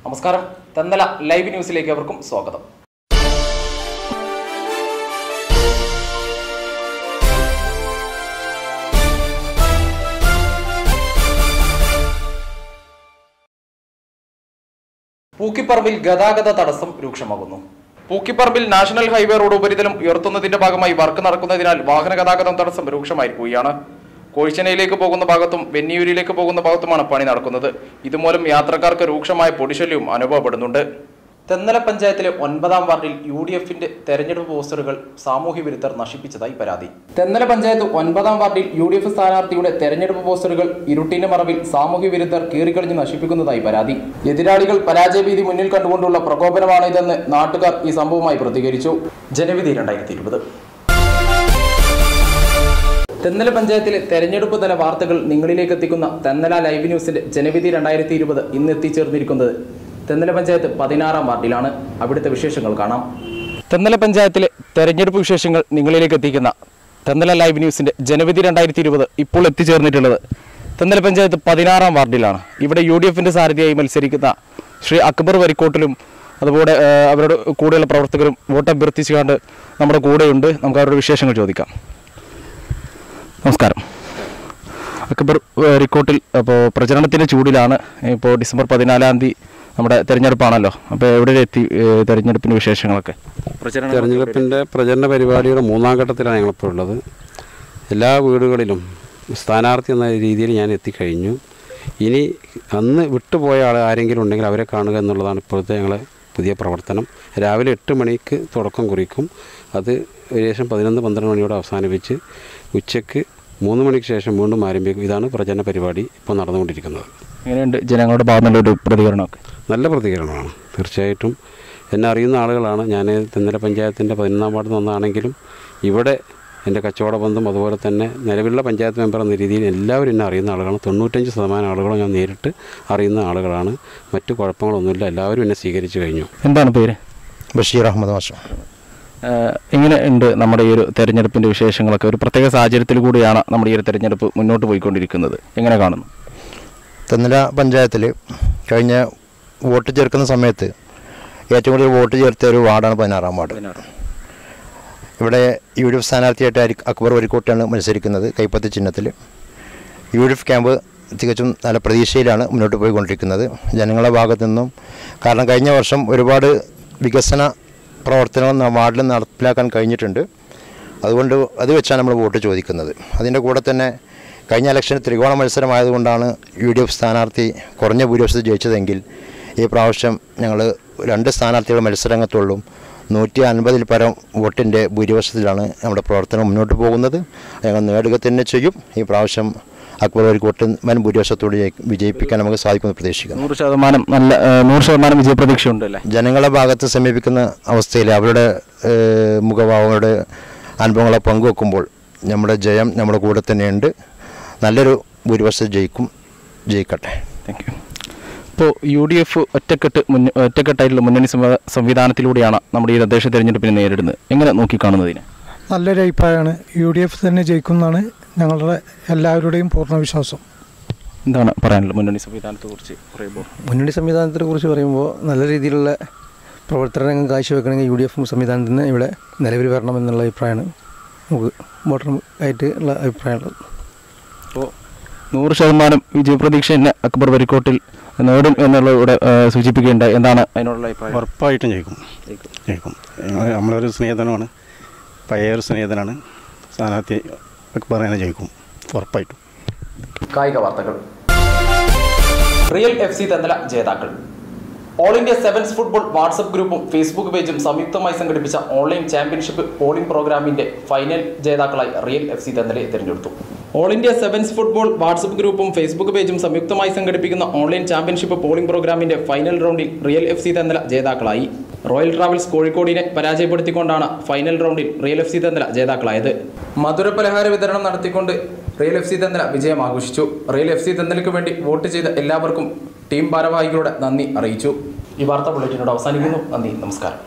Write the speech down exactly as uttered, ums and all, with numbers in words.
നമസ്കാരം. തെന്നല ലൈവ് ന്യൂസിലേക്ക് അവർക്കും സ്വാഗതം. പൂക്കിപ്പറമ്പിൽ ഗതാഗത തടസ്സം രൂക്ഷമാകുന്നു. പൂക്കിപ്പറമ്പിൽ നാഷണൽ ഹൈവേ റോഡ് ഉപരിതലം ഉയർത്തുന്നതിന്റെ ഭാഗമായി വർക്ക് നടക്കുന്നതിനാൽ വാഹന ഗതാഗതം തടസ്സം രൂക്ഷമായിരിക്കുകയാണ്. കോഴിച്ചനയിലേക്ക് പോകുന്ന ഭാഗത്തും വെന്നിയൂരിലേക്ക് പോകുന്ന ഭാഗത്തുമാണ് പണി നടക്കുന്നത്. ഇതുമൂലം യാത്രക്കാർക്ക് രൂക്ഷമായ പൊടിശല്യവും അനുഭവപ്പെടുന്നുണ്ട്. തെന്നല പഞ്ചായത്തിലെ ഒൻപതാം വാർഡിൽ യു ഡി എഫിന്റെ തെരഞ്ഞെടുപ്പ് പോസ്റ്ററുകൾ സാമൂഹ്യ വിരുദ്ധർ നശിപ്പിച്ചതായി പരാതി. തെന്നല പഞ്ചായത്ത് ഒൻപതാം വാർഡിൽ യു ഡി എഫ് സ്ഥാനാർത്ഥിയുടെ തെരഞ്ഞെടുപ്പ് പോസ്റ്ററുകൾ ഇരുട്ടിന്റെ മറവിൽ സാമൂഹ്യ വിരുദ്ധർ കീറിക്കളിഞ്ഞ് നശിപ്പിക്കുന്നതായി പരാതി. എതിരാളികൾ പരാജയഭീതി മുന്നിൽ കണ്ടുകൊണ്ടുള്ള പ്രകോപനമാണ് ഇതെന്ന് നാട്ടുകാർ ഈ സംഭവവുമായി പ്രതികരിച്ചു. ജനവിധി രണ്ടായിരത്തി ഇരുപത്. തെന്നല പഞ്ചായത്തിലെ തെരഞ്ഞെടുപ്പ് തല വാർത്തകൾ നിങ്ങളിലേക്ക് എത്തിക്കുന്ന തെന്നല ലൈവ് ന്യൂസിന്റെ ജനവിധി രണ്ടായിരത്തി ഇരുപത് ഇന്ന് എത്തിച്ചേർന്നിരിക്കുന്നത് തെന്നല പഞ്ചായത്ത് പതിനാറാം വാർഡിലാണ്. അവിടുത്തെ വിശേഷങ്ങൾ കാണാം. തെന്നല പഞ്ചായത്തിലെ തെരഞ്ഞെടുപ്പ് വിശേഷങ്ങൾ നിങ്ങളിലേക്ക് എത്തിക്കുന്ന തെന്നല ലൈവ് ന്യൂസിന്റെ ജനവിധി രണ്ടായിരത്തി ഇരുപത് ഇപ്പോൾ എത്തിച്ചേർന്നിട്ടുള്ളത് തെന്നല പഞ്ചായത്ത് പതിനാറാം വാർഡിലാണ്. ഇവിടെ യു ഡി എഫിന്റെ സാരഥിയായി മത്സരിക്കുന്ന ശ്രീ അക്ബർ വരിക്കോട്ടിലും അതുപോലെ അവരുടെ കൂടെയുള്ള പ്രവർത്തകരും വോട്ട് അഭ്യർത്ഥിച്ചുകൊണ്ട് നമ്മുടെ കൂടെയുണ്ട്. നമുക്ക് അവരുടെ വിശേഷങ്ങൾ ചോദിക്കാം. നമസ്കാരം. അക്ബർ വരിക്കോട്ടിൽ അപ്പോൾ പ്രചരണത്തിൻ്റെ ചൂടിലാണ്. ഇപ്പോൾ ഡിസംബർ പതിനാലാം തീയതി നമ്മുടെ തെരഞ്ഞെടുപ്പാണല്ലോ. അപ്പോൾ എവിടെ എത്തി തെരഞ്ഞെടുപ്പിൻ്റെ വിശേഷങ്ങളൊക്കെ? പ്രചരണ തെരഞ്ഞെടുപ്പിൻ്റെ പ്രചരണ പരിപാടിയുടെ മൂന്നാം ഘട്ടത്തിലാണ് ഞങ്ങളിപ്പോൾ ഉള്ളത്. എല്ലാ വീടുകളിലും സ്ഥാനാർത്ഥി എന്ന രീതിയിൽ ഞാൻ എത്തിക്കഴിഞ്ഞു. ഇനി അന്ന് വിട്ടുപോയ ആൾ ആരെങ്കിലും ഉണ്ടെങ്കിൽ അവരെ കാണുക എന്നുള്ളതാണ് ഇപ്പോഴത്തെ ഞങ്ങളെ പുതിയ പ്രവർത്തനം. രാവിലെ എട്ട് മണിക്ക് തുടക്കം കുറിക്കും. അത് ഏകദേശം പതിനൊന്ന് പന്ത്രണ്ട് മണിയോടെ അവസാനിപ്പിച്ച് ഉച്ചയ്ക്ക് മൂന്ന് മണിക്ക് ശേഷം വീണ്ടും ആരംഭിക്കും. ഇതാണ് പ്രചരണ പരിപാടി ഇപ്പോൾ നടന്നുകൊണ്ടിരിക്കുന്നത്. എങ്ങനെയുണ്ട് ജനങ്ങളുടെ ഭാഗത്തുനിന്നൊരു പ്രതികരണമൊക്കെ? നല്ല പ്രതികരണമാണ്. തീർച്ചയായിട്ടും എന്നെ അറിയുന്ന ആളുകളാണ്. ഞാൻ തെന്നല പഞ്ചായത്തിൻ്റെ പതിനൊന്നാം വാർഡിൽ നിന്നാണെങ്കിലും ഇവിടെ എൻ്റെ കച്ചവട ബന്ധം അതുപോലെ തന്നെ നിലവിലുള്ള പഞ്ചായത്ത് മെമ്പർ എന്ന രീതിയിൽ എല്ലാവരും എന്നെ അറിയുന്ന ആളുകളാണ്. തൊണ്ണൂറ്റഞ്ച് ശതമാനം ആളുകളും ഞാൻ നേരിട്ട് അറിയുന്ന ആളുകളാണ്. മറ്റു കുഴപ്പങ്ങളൊന്നുമില്ല. എല്ലാവരും എന്നെ സ്വീകരിച്ചു കഴിഞ്ഞു. എന്താണ് പേര്? ബഷീർ അഹമ്മദ് മാഷ്. എങ്ങനെ ഉണ്ട് നമ്മുടെ ഈ ഒരു തെരഞ്ഞെടുപ്പിൻ്റെ വിശേഷങ്ങളൊക്കെ? ഒരു പ്രത്യേക സാഹചര്യത്തിൽ കൂടിയാണ് നമ്മുടെ ഈ ഒരു തെരഞ്ഞെടുപ്പ് മുന്നോട്ട് പോയിക്കൊണ്ടിരിക്കുന്നത്. എങ്ങനെ കാണുന്നു? തെന്നല പഞ്ചായത്തിൽ കഴിഞ്ഞ വോട്ട് ചേർക്കുന്ന സമയത്ത് ഏറ്റവും കൂടുതൽ വോട്ട് ചേർത്ത ഒരു വാർഡാണ് പതിനാറാം വാർഡ്. ഇവിടെ യു ഡി എഫ് സ്ഥാനാർത്ഥിയായിട്ട് അക്ബർ വരിക്കോട്ടാണ് മത്സരിക്കുന്നത്. കൈപ്പത്തി ചിഹ്നത്തിൽ യു ഡി എഫ് ക്യാമ്പ് തികച്ചും നല്ല പ്രതീക്ഷയിലാണ് മുന്നോട്ട് പോയിക്കൊണ്ടിരിക്കുന്നത് ജനങ്ങളുടെ ഭാഗത്തു നിന്നും. കാരണം കഴിഞ്ഞ വർഷം ഒരുപാട് വികസന പ്രവർത്തനം വാർഡിൽ നടപ്പിലാക്കാൻ കഴിഞ്ഞിട്ടുണ്ട്. അതുകൊണ്ട് അത് വെച്ചാണ് നമ്മൾ വോട്ട് ചോദിക്കുന്നത്. അതിൻ്റെ കൂടെ തന്നെ കഴിഞ്ഞ ഇലക്ഷന് ത്രികോണ മത്സരമായതുകൊണ്ടാണ് യു ഡി എഫ് സ്ഥാനാർത്ഥി കുറഞ്ഞ ഭൂരിപക്ഷത്തിൽ ജയിച്ചതെങ്കിൽ ഈ പ്രാവശ്യം ഞങ്ങൾ രണ്ട് സ്ഥാനാർത്ഥികളുടെ മത്സരരംഗത്തുള്ളൂ. നൂറ്റി അൻപതിൽ പരം വോട്ടിൻ്റെ ഭൂരിപക്ഷത്തിലാണ് നമ്മുടെ പ്രവർത്തനം മുന്നോട്ട് പോകുന്നത്. ഞങ്ങൾ നേടുക തന്നെ ചെയ്യും. ഈ പ്രാവശ്യം അക്ബർ വരിക്കോട്ട് വൻ ഭൂരിപക്ഷത്തോട് വിജയിപ്പിക്കാൻ നമുക്ക് സാധിക്കുമെന്ന് പ്രതീക്ഷിക്കുന്നു. നൂറ് ശതമാനം നല്ല നൂറ് ശതമാനം വിജയപ്രതീക്ഷയുണ്ട് അല്ലേ? ജനങ്ങളെ ഭാഗത്ത് സമീപിക്കുന്ന അവസ്ഥയിൽ അവരുടെ മുഖഭാവങ്ങളുടെ അനുഭവങ്ങളെ പങ്കുവെക്കുമ്പോൾ നമ്മുടെ ജയം നമ്മുടെ കൂടെ തന്നെയുണ്ട്. നല്ലൊരു ഭൂരിപക്ഷം ജയിക്കും. ജയിക്കട്ടെ. Thank you. ഇപ്പോൾ യു ഡി എഫ് ഒറ്റക്കെട്ട് മുന്ന ഒറ്റക്കെട്ടായിട്ടുള്ള മുന്നണി സംവിധാനത്തിലൂടെയാണ് നമ്മുടെ ഈ തദ്ദേശ തെരഞ്ഞെടുപ്പിനെ നേരിടുന്നത്. എങ്ങനെ നോക്കിക്കാണുന്നതിന്? നല്ലൊരു അഭിപ്രായമാണ്. യു ഡി എഫ് തന്നെ ജയിക്കുമെന്നാണ് ഞങ്ങളുടെ എല്ലാവരുടെയും പൂർണ്ണ വിശ്വാസം. എന്താണ് പറയാനുള്ളത് മുന്നണി സംവിധാനത്തെക്കുറിച്ച് പറയുമ്പോൾ? മുന്നണി സംവിധാനത്തെ കുറിച്ച് പറയുമ്പോൾ നല്ല രീതിയിലുള്ള പ്രവർത്തനങ്ങൾ കാഴ്ചവെക്കണമെങ്കിൽ യു ഡി എഫ് സംവിധാനത്തിന് ഇവിടെ നിലവിൽ വരണമെന്നുള്ള അഭിപ്രായമാണ് നമുക്ക് വോട്ടർ ആയിട്ട് ഉള്ള അഭിപ്രായമുള്ളത്. അപ്പോൾ നൂറ് ശതമാനം വിജയപ്രതീക്ഷ തന്നെ അക്ബർ വരിക്കോട്ടിൽ നേടും എന്നുള്ള ഇവിടെ സൂചിപ്പിക്കേണ്ട. എന്താണ് അതിനുള്ള അഭിപ്രായം? ഉറപ്പായിട്ടും ജയിക്കും ജയിക്കും നമ്മളൊരു സ്നേഹിതനാണ്, പഴയ ഒരു സ്നേഹിതനാണ്. സ്ഥാനാർത്ഥി അക്ബർ തന്നെ ജയിക്കും ഉറപ്പായിട്ടും. കായിക വാർത്തകൾ. റിയൽ എഫ് സി തെന്നല ജേതാക്കൾ. All India sevens football WhatsApp ഗ്രൂപ്പും ഫേസ്ബുക്ക് പേജും സംയുക്തമായി സംഘടിപ്പിച്ച ഓൺലൈൻ ചാമ്പ്യൻഷിപ്പ് പോളിംഗ് പ്രോഗ്രാമിന്റെ ഫൈനൽ ജേതാക്കളായി റിയൽ എഫ് സി തെന്നലയെ തിരഞ്ഞെടുത്തു. All India sevens football WhatsApp ഗ്രൂപ്പും ഫേസ്ബുക്ക് പേജും സംയുക്തമായി സംഘടിപ്പിക്കുന്ന ഓൺലൈൻ ചാമ്പ്യൻഷിപ്പ് പോളിംഗ് പ്രോഗ്രാമിന്റെ ഫൈനൽ റൗണ്ടിൽ റിയൽ എഫ് സി തെന്നല ജേതാക്കളായി. റോയൽ ട്രാവൽസ് കോഴിക്കോടിനെ പരാജയപ്പെടുത്തിക്കൊണ്ടാണ് ഫൈനൽ റൗണ്ടിൽ റിയൽ എഫ് സി തെന്നല ജേതാക്കളായത്. മധുര പലഹാര വിതരണം നടത്തിക്കൊണ്ട് റിയൽ എഫ് സി തെന്നല വിജയം ആഘോഷിച്ചു. റിയൽ എഫ് സി തെന്നലയ്ക്ക് വേണ്ടി വോട്ട് ചെയ്ത എല്ലാവർക്കും ടീം ഭാരവാഹികളുടെ നന്ദി അറിയിച്ചു. ഈ വാർത്താ ബുള്ളറ്റിനോട് അവസാനിക്കുന്നു. നന്ദി, നമസ്കാരം.